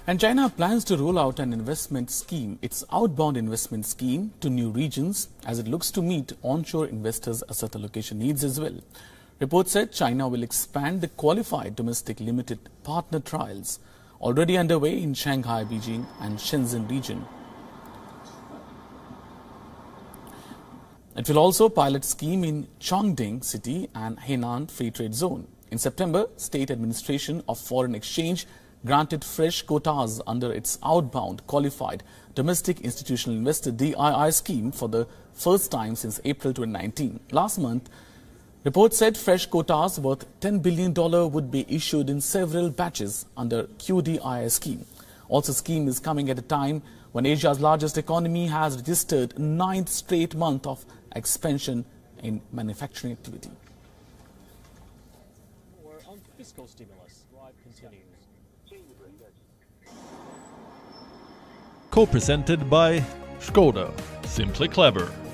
And China plans to roll out an investment scheme, its outbound investment scheme, to new regions as it looks to meet onshore investors' asset allocation needs as well. Reports said China will expand the qualified domestic limited partner trials already underway in Shanghai, Beijing and Shenzhen region. It will also pilot scheme in Chongqing City and Henan Free Trade Zone. In September, State Administration of Foreign Exchange granted fresh quotas under its outbound qualified domestic institutional investor DII scheme for the first time since April 2019. Last month, reports said fresh quotas worth $10 billion would be issued in several batches under QDII scheme. Also, scheme is coming at a time when Asia's largest economy has registered 9th straight month of expansion in manufacturing activity. On fiscal stimulus, Live continues. Co-presented by Skoda. Simply clever.